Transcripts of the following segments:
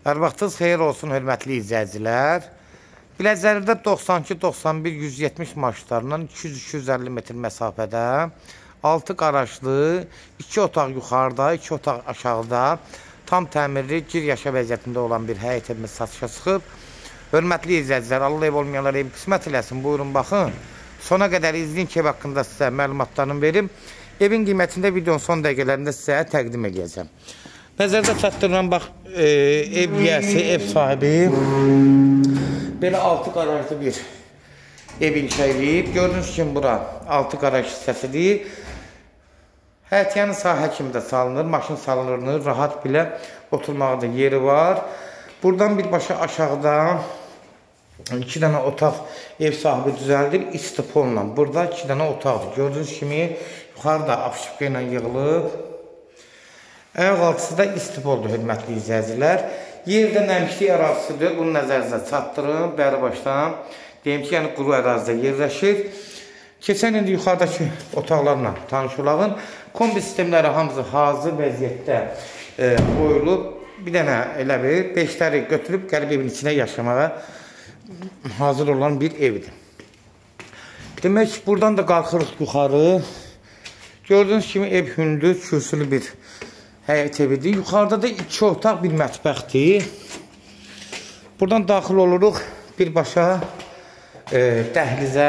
Hər vaxtınız xeyir olsun, hörmətli izləyicilər. Biləcəridə 92, 91, 170 marşlarından 200-250 metr məsafədə 6 qarajlı, 2 otaq yuxarıda, 2 otaq aşağıda tam təmirli, gir yaşa vəziyyətində olan bir həyət evimiz satışa çıxıb. Hörmətli izləyicilər, Allah ev olmayanlara ev qismət eləsin. Buyurun, baxın. Sona qədər izləyin ki, ev haqqında sizə məlumatlarını verim. Evin qiymətində videonun son dəqiqələrində sizə təqdim edəcəm. Nəzərdə çatdırılan, bax, ev yiyəsi, ev sahibi belə 6 qarajlı bir ev inşa edib. Gördüyünüz kimi, bura 6 qaraj hissəsidir. Həyətyanı sahə kimi də salınır, maşın salınır, rahat bilə oturmağa da yeri var. Buradan birbaşa aşağıda 2 dənə otaq ev sahibi düzəldir, istipolla. Burada 2 dənə otaqdır. Gördüyünüz kimi, yuxarıda apşıqqa ilə yığılıb. Ayaq altısı da istipoldur, hörmətli izləyicilər. Yerdə nəmişlik ərazisidir, bunu nəzərinizə çatdırın. Bəri başdan deyim ki, yəni quru ərazidə yerləşir. Keçən indi yuxarıdakı otaqlarla tanış olağın. Kombi sistemləri hamısı hazır vəziyyətdə qoyulub. Bir dənə elə bir 5'ləri götürüb qərib evin içində yaşamağa hazır olan bir evdir. Demək, buradan da qalxırıq yuxarı. Gördüyünüz kimi ev hündür, kürsülü bir həyət evidir. Yuxarıda da 2 otaq bir mətbəxdir. Buradan daxil oluruq birbaşa dəhlizə.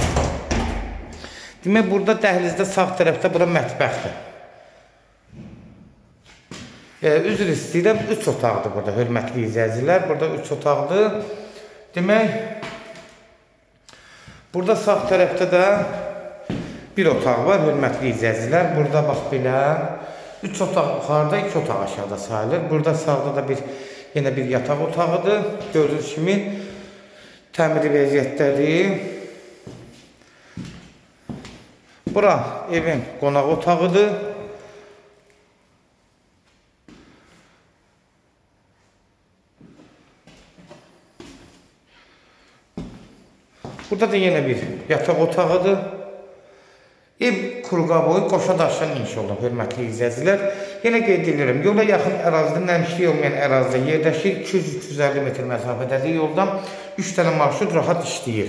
Demək, burada dəhlizdə sağ tərəfdə bura mətbəxdir. Üzr istəyirəm, 3 otaqdır burada, hörmətli izləyicilər. Burada 3 otaqdır. Demək, burada sağ tərəfdə də bir otaq var, hörmətli izləyicilər. Burada bax belə 3 otaq yuxarıda, 2 otaq aşağıda sayılır. Burada sağda da yenə bir yataq otağıdır. Gördüyünüz kimi təmiri vəziyyətdədir. Bura evin qonaq otağıdır. Burada da yenə bir yataq otağıdır. Ev Qurqaboy qoşa daşdan inşa olunub, hörmətli izləyicilər. Yenə qeyd edirəm, yola yaxın ərazidə, nəmişlik olmayan ərazidə yerləşir. 200-250 metr məsafədədir yoldan. 3 dənə marşrut rahat işləyir.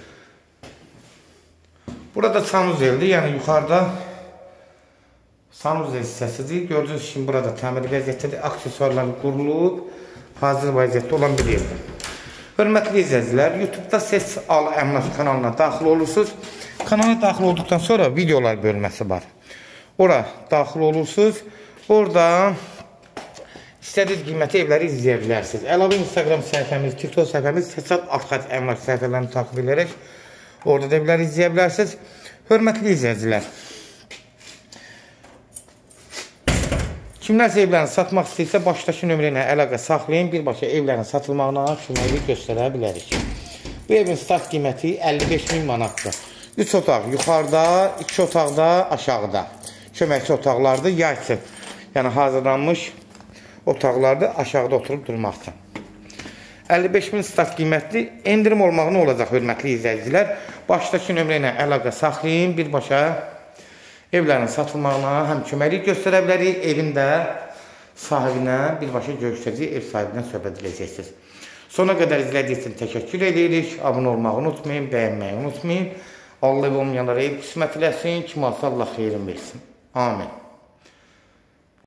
Burada sanuzeldir, yəni yuxarıda sanuzel hissəsidir. Gördüyünüz kimi burada təmir vəziyyətdədir. Aksesuarlar qurulub, hazır vəziyyətdə olan bir evdir. Hörmətli izləyicilər, YouTube'da Ses Al Əmlak kanalına daxil olursunuz. Kanala daxil olduqdan sonra videolar bölməsi var. Ora daxil olursunuz. Orada istədiyiniz qiyməti evləri izləyə bilərsiniz. Əlavə Instagram səhifəmiz, TikTok səhifəmiz, Sesat Alxaç Əmlak səhifələrini takip edərək orada da evləri izləyə bilərsiniz. Hörmətli izləyicilər, kimlərsə evlərini satmaq istəyirsə, başdakı nömrə ilə əlaqə saxlayın, birbaşa evlərin satılmağına köməklik göstərə bilərik. Bu evin start qiyməti 55.000 manatdır. 3 otaq yuxarıda, 2 otaq da aşağıda. Köməkçi otaqlardır, yayçı. Yəni hazırlanmış otaqlardır, aşağıda oturub durmaqdır. 55.000 start qiymətli, endirim olmağı nə olacaq, hörmətli izləyicilər? Başdakı nömrə ilə əlaqə saxlayın, birbaşa evlərin satılmağına həm köməklik göstərə bilərik, evin də sahibinə birbaşa görüşəcək, ev sahibinə söhbət edəcəksiniz. Sona qədər izlədiyiniz üçün təşəkkür edirik. Abunə olmağı unutmayın, bəyənməyi unutmayın. Allah ev olmayanlara ev qismət eləsin, kim alsa Allah xeyrin versin. Amin.